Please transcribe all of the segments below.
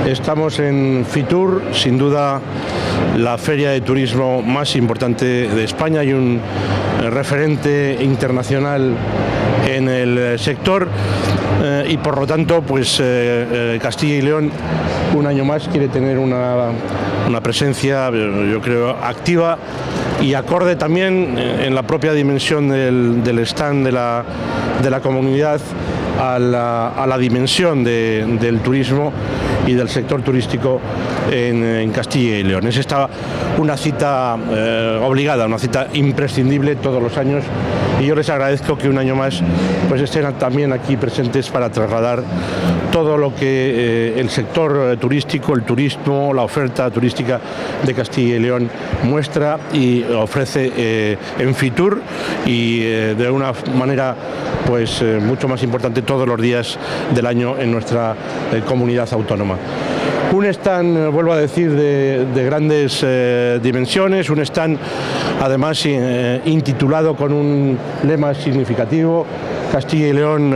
Estamos en Fitur, sin duda la feria de turismo más importante de España y un referente internacional en el sector, y por lo tanto pues Castilla y León un año más quiere tener una presencia, yo creo, activa y acorde también en la propia dimensión del stand de la comunidad a la dimensión del turismo y del sector turístico en Castilla y León. Es esta una cita obligada, una cita imprescindible todos los años, y yo les agradezco que un año más pues estén también aquí presentes para trasladar todo lo que el sector turístico, el turismo, la oferta turística de Castilla y León muestra y ofrece en Fitur, y de una manera pues mucho más importante todos los días del año en nuestra comunidad autónoma. Un stand, vuelvo a decir, de grandes dimensiones, un stand además intitulado con un lema significativo: Castilla y León,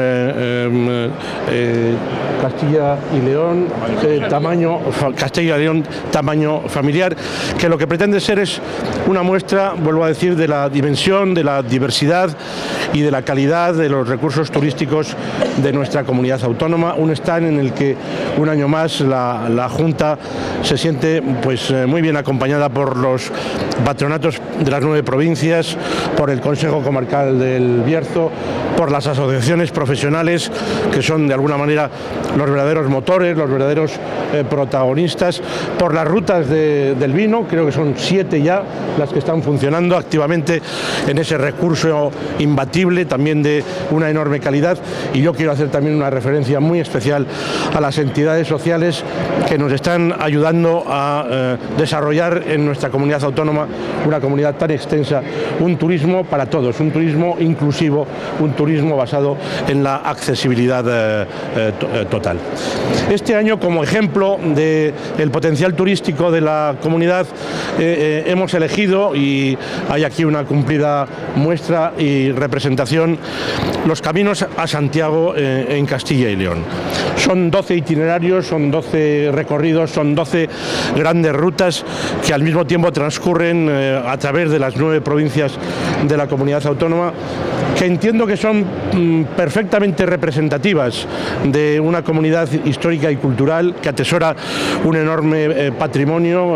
tamaño familiar, que lo que pretende ser es una muestra, vuelvo a decir, de la dimensión, de la diversidad y de la calidad de los recursos turísticos de nuestra comunidad autónoma. Un stand en el que un año más la Junta se siente pues muy bien acompañada por los patronatos de las 9 provincias, por el Consejo Comarcal del Bierzo, por las asociaciones profesionales, que son de alguna manera los verdaderos motores, los verdaderos protagonistas, por las rutas del vino. Creo que son 7 ya las que están funcionando activamente en ese recurso imbatible, también de una enorme calidad. Y yo quiero hacer también una referencia muy especial a las entidades sociales que nos están ayudando a desarrollar en nuestra comunidad autónoma, una comunidad tan extensa, un turismo para todos, un turismo inclusivo, un turismo basado en la accesibilidad total. Este año, como ejemplo del potencial turístico de la comunidad, hemos elegido, y hay aquí una cumplida muestra y representación, los caminos a Santiago en Castilla y León. Son 12 itinerarios, son 12 recorridos, son 12 grandes rutas que al mismo tiempo transcurren a través de las 9 provincias de la comunidad autónoma, que entiendo que son perfectamente representativas de una comunidad histórica y cultural que atesora un enorme patrimonio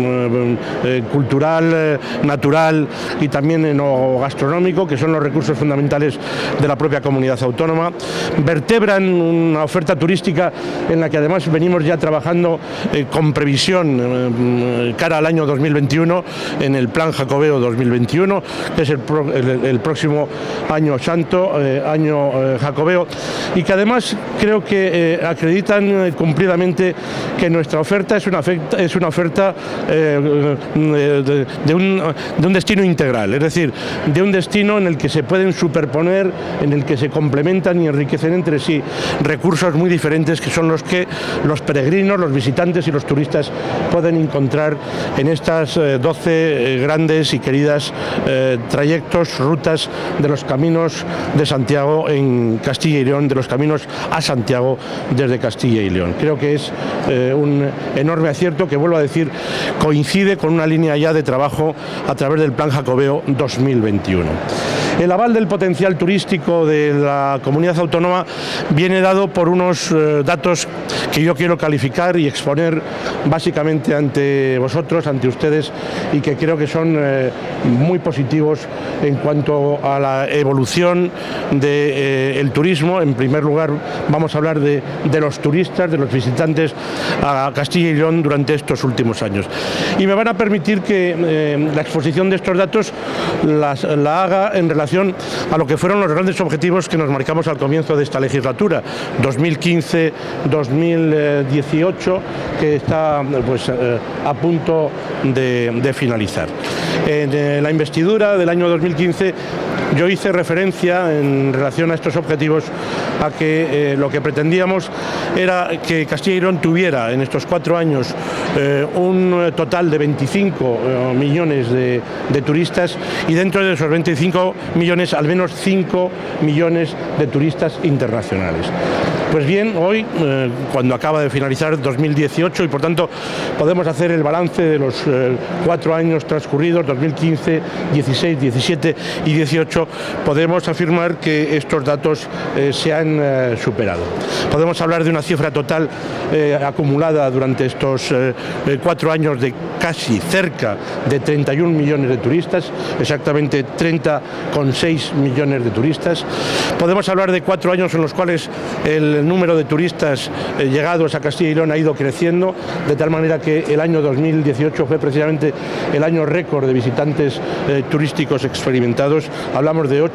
cultural, natural y también gastronómico, que son los recursos fundamentales de la propia comunidad autónoma. Vertebran una oferta turística en la que además venimos ya trabajando con previsión cara al año 2021 en el Plan Jacobeo 2021, que es el próximo año santo, año jacobeo, y que además creo que acreditan cumplidamente que nuestra oferta es una oferta de un destino integral, es decir, de un destino en el que se pueden superponer, en el que se complementan y enriquecen entre sí recursos muy diferentes, que son los que los peregrinos, los visitantes y los turistas pueden encontrar en estas 12 grandes y queridas trayectos, rutas de los caminos de Santiago en Castilla y León, de los caminos a Santiago desde Castilla y León. Creo que es un enorme acierto que, vuelvo a decir, coincide con una línea ya de trabajo a través del Plan Jacobeo 2021. El aval del potencial turístico de la comunidad autónoma viene dado por unos datos que yo quiero calificar y exponer básicamente ante vosotros, ante ustedes, y que creo que son muy positivos en cuanto a la evolución del turismo. En primer lugar, vamos a hablar de los turistas, de los visitantes a Castilla y León durante estos últimos años. Y me van a permitir que la exposición de estos datos la haga en relación a lo que fueron los grandes objetivos que nos marcamos al comienzo de esta legislatura, 2015-2018, que está pues, a punto de finalizar. En la investidura del año 2015 yo hice referencia en relación a estos objetivos a que lo que pretendíamos era que Castilla y León tuviera en estos 4 años un total de 25 millones de turistas, y dentro de esos 25 millones al menos 5 millones de turistas internacionales. Pues bien, hoy, cuando acaba de finalizar 2018 y por tanto podemos hacer el balance de los 4 años transcurridos, 2015, 16, 17 y 18, podemos afirmar que estos datos se han superado. Podemos hablar de una cifra total acumulada durante estos 4 años de casi cerca de 31 millones de turistas, exactamente 30,6 millones de turistas. Podemos hablar de 4 años en los cuales el número de turistas llegados a Castilla y León ha ido creciendo, de tal manera que el año 2018 fue precisamente el año récord de visitantes turísticos experimentados. Hablamos de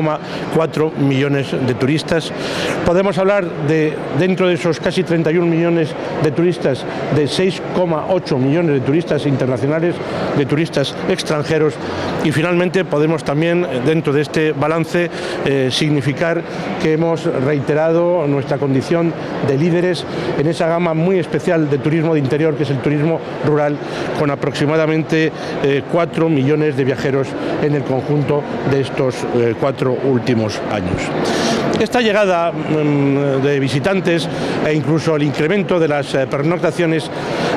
8,4 millones de turistas. Podemos hablar de, dentro de esos casi 31 millones de turistas, de 6,8 millones de turistas internacionales, de turistas extranjeros, y finalmente podemos también, dentro de este balance, significar que hemos reiterado nuestra condición de líderes en esa gama muy especial de turismo de interior, que es el turismo rural, con aproximadamente 4 millones de viajeros en el conjunto de estos 4 últimos años. Esta llegada de visitantes e incluso el incremento de las pernoctaciones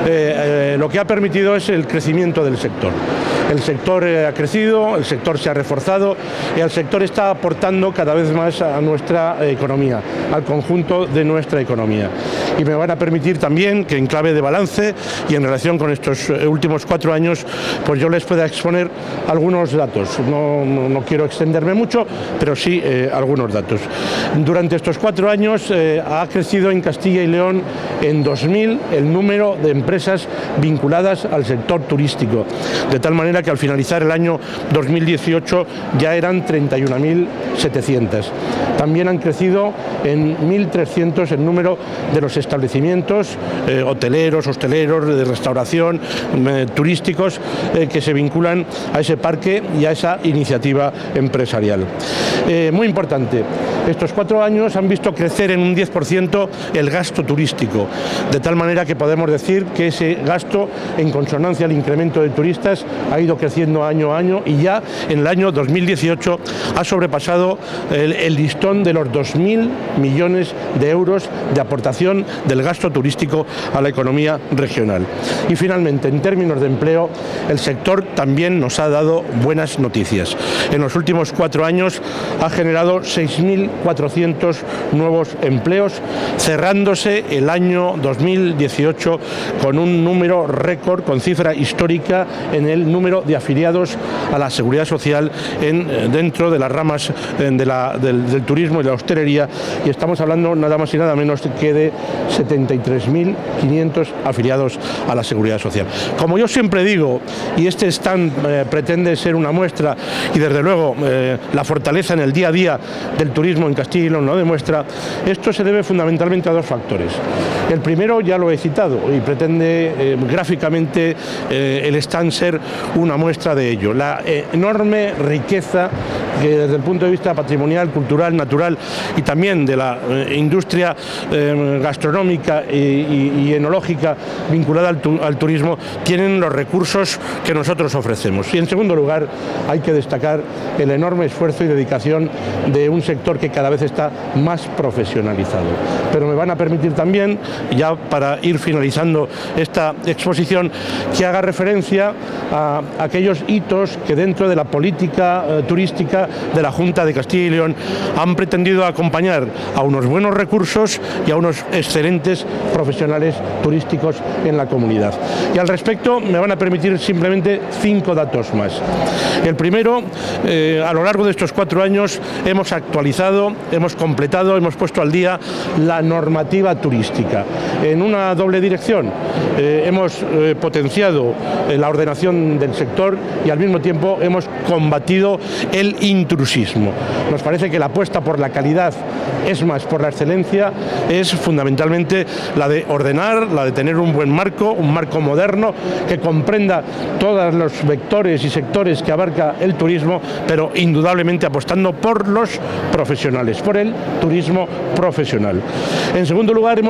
lo que ha permitido es el crecimiento del sector. El sector ha crecido, el sector se ha reforzado y el sector está aportando cada vez más a nuestra economía, al conjunto de nuestra economía. Y me van a permitir también que en clave de balance y en relación con estos últimos 4 años, pues yo les pueda exponer algunos datos. No quiero extenderme mucho, pero sí algunos datos. Durante estos 4 años ha crecido en Castilla y León en 2.000 el número de empresas vinculadas al sector turístico, de tal manera que al finalizar el año 2018 ya eran 31.700. También han crecido en 1.300 el número de los establecimientos hoteleros, hosteleros, de restauración, turísticos que se vinculan a ese parque y a esa iniciativa empresarial. Muy importante, estos 4 años han visto crecer en un 10% el gasto turístico, de tal manera que podemos decir que ese gasto, en consonancia al incremento de turistas, ha ido creciendo año a año y ya en el año 2018 ha sobrepasado el listón de los 2.000 millones de euros de aportación del gasto turístico a la economía regional. Y finalmente, en términos de empleo, el sector también nos ha dado buenas noticias. En los últimos 4 años ha generado 6.400 nuevos empleos, cerrándose el año 2018 con un número récord, con cifra histórica en el número de afiliados a la Seguridad Social dentro de las ramas del turismo y de la hostelería, y estamos hablando nada más y nada menos que de 73.500 afiliados a la Seguridad Social. Como yo siempre digo, y este stand pretende ser una muestra, y desde luego la fortaleza en el día a día del turismo en Castilla y León lo demuestra, esto se debe fundamentalmente a 2 factores. El primero ya lo he citado y pretende gráficamente el stand ser una muestra de ello. La enorme riqueza que desde el punto de vista patrimonial, cultural, natural y también de la industria gastronómica y enológica vinculada al turismo tienen los recursos que nosotros ofrecemos. Y en segundo lugar, hay que destacar el enorme esfuerzo y dedicación de un sector que cada vez está más profesionalizado. Pero me van a permitir también, ya para ir finalizando esta exposición, que haga referencia a aquellos hitos que dentro de la política turística de la Junta de Castilla y León han pretendido acompañar a unos buenos recursos y a unos excelentes profesionales turísticos en la comunidad. Y al respecto me van a permitir simplemente 5 datos más. El primero, a lo largo de estos 4 años hemos actualizado, hemos completado, hemos puesto al día la normativa turística en una doble dirección. Hemos potenciado la ordenación del sector y al mismo tiempo hemos combatido el intrusismo. Nos parece que la apuesta por la calidad, es más, por la excelencia, es fundamentalmente la de ordenar, la de tener un buen marco, un marco moderno que comprenda todos los vectores y sectores que abarca el turismo, pero indudablemente apostando por los profesionales, por el turismo profesional. En segundo lugar, hemos apoyado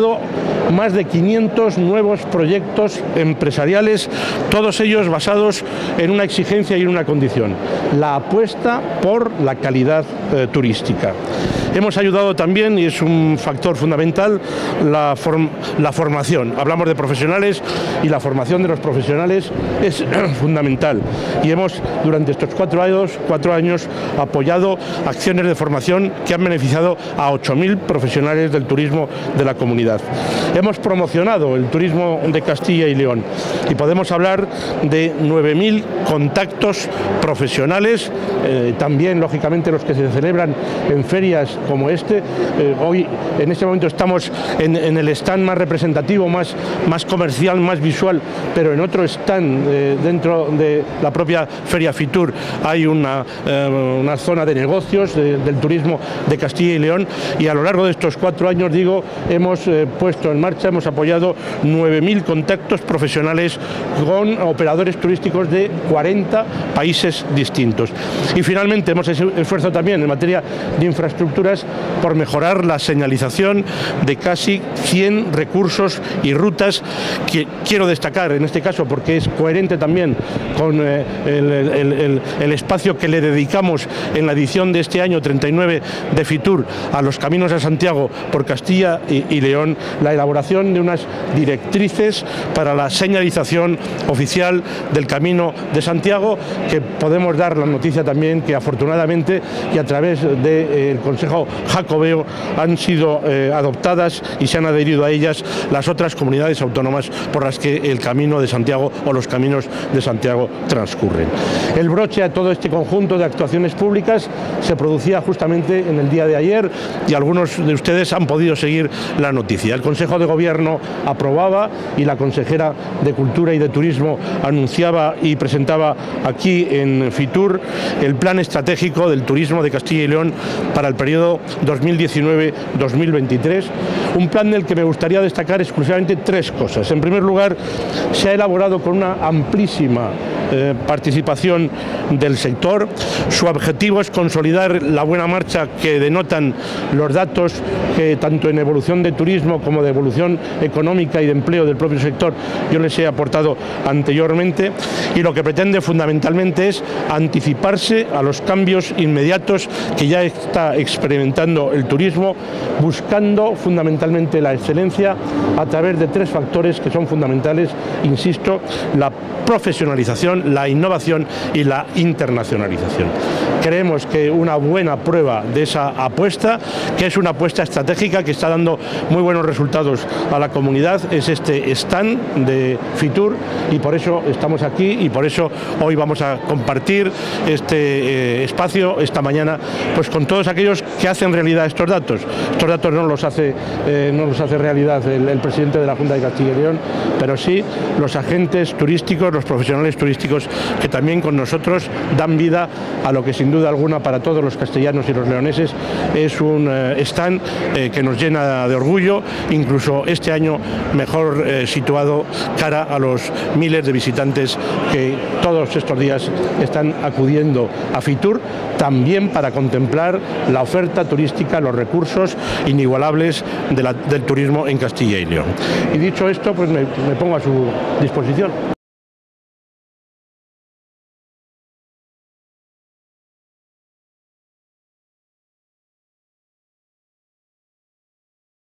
apoyado más de 500 nuevos proyectos empresariales, todos ellos basados en una exigencia y en una condición: la apuesta por la calidad turística. Hemos ayudado también, y es un factor fundamental, la formación. Hablamos de profesionales y la formación de los profesionales es fundamental. Y hemos, durante estos 4 años, apoyado acciones de formación que han beneficiado a 8.000 profesionales del turismo de la comunidad. Hemos promocionado el turismo de Castilla y León y podemos hablar de 9.000 contactos profesionales, también lógicamente los que se celebran en ferias como este. Hoy, en este momento, estamos en el stand más representativo, más comercial, más visual, pero en otro stand dentro de la propia Feria Fitur hay una zona de negocios del turismo de Castilla y León, y a lo largo de estos 4 años, digo, hemos puesto en marcha, hemos apoyado 9.000 contactos profesionales con operadores turísticos de 40 países distintos. Y finalmente hemos esfuerzado también en materia de infraestructuras por mejorar la señalización de casi 100 recursos y rutas, que quiero destacar en este caso porque es coherente también con el espacio que le dedicamos en la edición de este año 39 de Fitur a los caminos a Santiago por Castilla y León, la elaboración de unas directrices para la señalización oficial del Camino de Santiago, que podemos dar la noticia también que afortunadamente y a través del Consejo Jacobeo han sido adoptadas y se han adherido a ellas las otras comunidades autónomas por las que el Camino de Santiago o los caminos de Santiago transcurren. El broche a todo este conjunto de actuaciones públicas se producía justamente en el día de ayer, y algunos de ustedes han podido seguir la noticia. El Consejo de Gobierno aprobaba y la consejera de Cultura y de Turismo anunciaba y presentaba aquí en Fitur el Plan Estratégico del Turismo de Castilla y León para el periodo 2019-2023, un plan del que me gustaría destacar exclusivamente 3 cosas. En primer lugar, se ha elaborado con una amplísima participación del sector. Su objetivo es consolidar la buena marcha que denotan los datos que, tanto en evolución de turismo como de evolución económica y de empleo del propio sector, yo les he aportado anteriormente, y lo que pretende fundamentalmente es anticiparse a los cambios inmediatos que ya está experimentando el turismo, buscando fundamentalmente la excelencia a través de 3 factores que son fundamentales, insisto: la profesionalización, la innovación y la internacionalización. Creemos que una buena prueba de esa apuesta, que es una apuesta estratégica que está dando muy buenos resultados a la comunidad, es este stand de Fitur, y por eso estamos aquí y por eso hoy vamos a compartir este espacio esta mañana pues con todos aquellos que hacen realidad estos datos. Estos datos no los hace realidad el presidente de la Junta de Castilla y León, pero sí los agentes turísticos, los profesionales turísticos, que también con nosotros dan vida a lo que sin duda alguna para todos los castellanos y los leoneses es un stand que nos llena de orgullo, incluso este año mejor situado cara a los miles de visitantes que todos estos días están acudiendo a Fitur, también para contemplar la oferta turística, los recursos inigualables del turismo en Castilla y León. Y dicho esto, pues me pongo a su disposición.